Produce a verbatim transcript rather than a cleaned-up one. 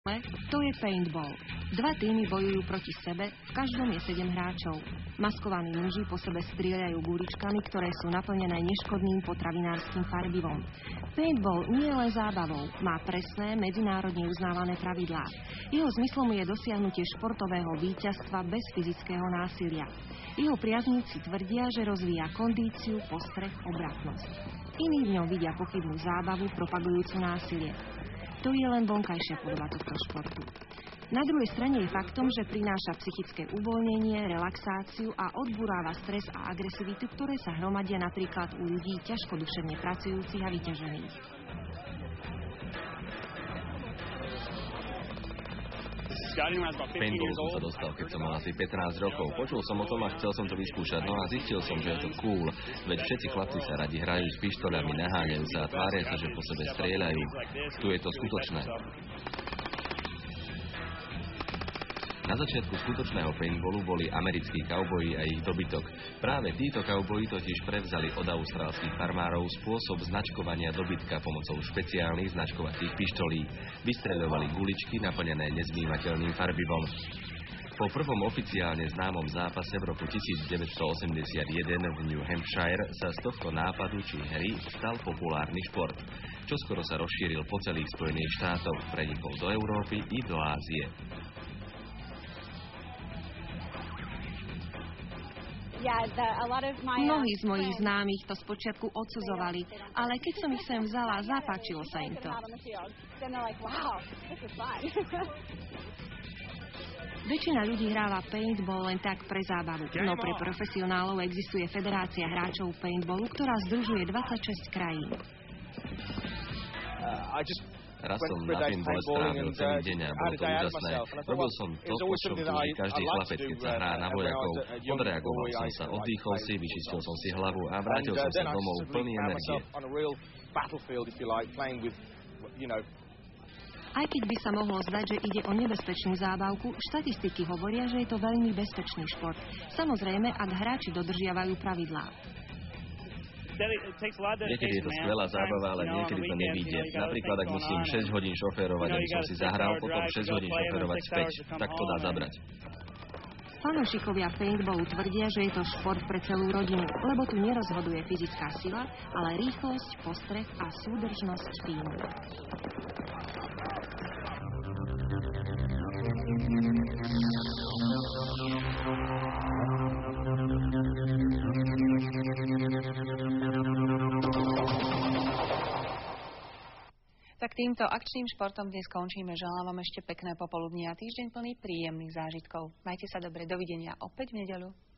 To je paintball. Dva týmy bojujú proti sebe, v každom je sedem hráčov. Maskovaní muži po sebe strieľajú guličkami, ktoré sú naplnené neškodným potravinárskym farbivom. Paintball nie je len zábavou, má presné, medzinárodne uznávané pravidlá. Jeho zmyslom je dosiahnutie športového víťazstva bez fyzického násilia. Jeho priazníci tvrdia, že rozvíja kondíciu, postreh, obratnosť. Iní v ňom vidia pochybnú zábavu propagujúcu násilie. To je len vonkajšia podoba tohto športu. Na druhej strane je faktom, že prináša psychické uvoľnenie, relaxáciu a odburáva stres a agresivitu, ktoré sa hromadia napríklad u ľudí ťažko duševne pracujúcich a vyťažených. Paintball som sa dostal, keď som mal asi pätnásť rokov. Počul som o tom a chcel som to vyskúšať, no a zistil som, že je to cool. Veď všetci chlapci sa radi hrajú s pištoľami, naháňajú sa a tvária sa, že po sebe strieľajú. Tu je to skutočné. Na začiatku skutočného paintballu boli americkí kauboji a ich dobytok. Práve títo kauboji totiž prevzali od austrálskych farmárov spôsob značkovania dobytka pomocou špeciálnych značkovacích pištolí. Vystreľovali guličky naplnené nezmývateľným farbivom. Po prvom oficiálne známom zápase v roku devätnásťstoosemdesiatjeden v New Hampshire sa z tohto nápadu či hry stal populárny šport. Čoskoro sa rozšíril po celých Spojených štátoch, prenikol do Európy i do Ázie. Mnohí z mojich známych to spočiatku odsudzovali, ale keď som ich sem vzala, zapáčilo sa im to. Väčšina ľudí hráva paintball len tak pre zábavu, no pre profesionálov existuje Federácia hráčov paintballu, ktorá združuje dvadsaťšesť krajín. Raz som na paintballe strávil celý deň a bolo to úžasné. Robil som to, po čom túži každý chlapec, keď sa hrá na vojakov. Odreagoval som sa, oddychol si, vyčistil som si hlavu a vrátil som sa domov plný energie. Aj keď by sa mohlo zdať, že ide o nebezpečnú zábavku, štatistiky hovoria, že je to veľmi bezpečný šport. Samozrejme, ak hráči dodržiavajú pravidlá. Niekedy je to skvelá zábava, ale niekedy to nevyjde. Napríklad, ak musím šesť hodín šoférovať, aby som si zahral, potom šesť hodín šoférovať späť, tak to dá zabrať. Fanúšikovia paintballu tvrdia, že je to šport pre celú rodinu, lebo tu nerozhoduje fyzická sila, ale rýchlosť, postreh a súdržnosť tímu. Tak týmto akčným športom dnes končíme. Želám vám ešte pekné popoludnie a týždeň plný príjemných zážitkov. Majte sa dobre, dovidenia opäť v nedeľu.